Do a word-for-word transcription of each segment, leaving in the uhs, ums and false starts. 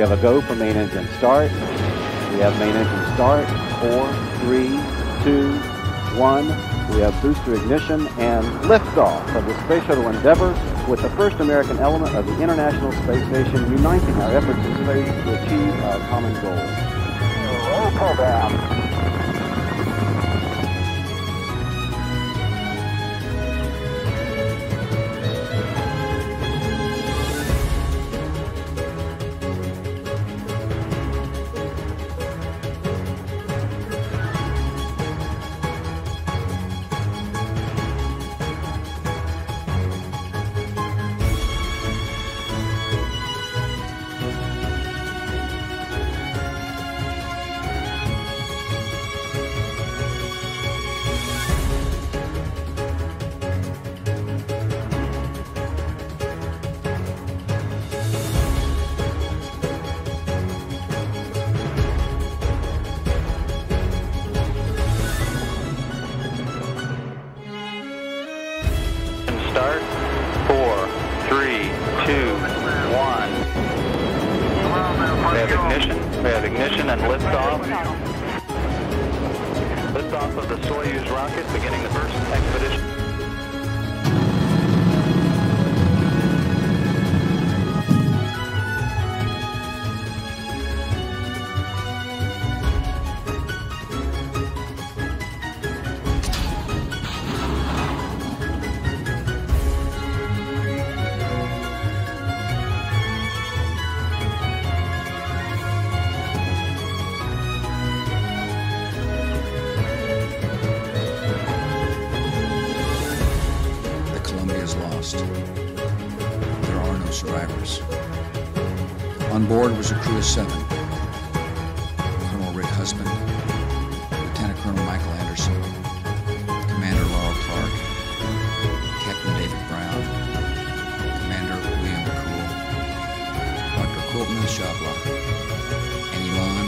have a go for main engine start. We have main engine start. Four, three, two, one. We have booster ignition and liftoff of the Space Shuttle Endeavour with the first American element of the International Space Station, uniting our efforts in space to achieve our common goal. Roll pull down. Start. Four, three, two, one. We have ignition. We have ignition and liftoff. Liftoff of the Soyuz rocket, beginning the first expedition. Lost. There are no survivors. On board was a crew of seven. Colonel Rick Husband, Lieutenant Colonel Michael Anderson, Commander Laurel Clark, Captain David Brown, Commander William McCool, Doctor Quiltman Shabla, and Elon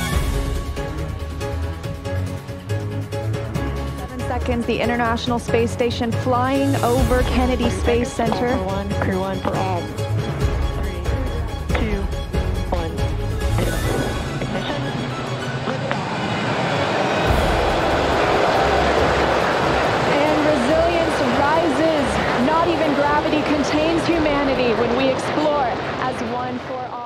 Seconds, the International Space Station flying over Kennedy Space Center. All for one, crew one for all. Three, two, one, zero. Ignition, liftoff. And resilience rises. Not even gravity contains humanity when we explore as one for all.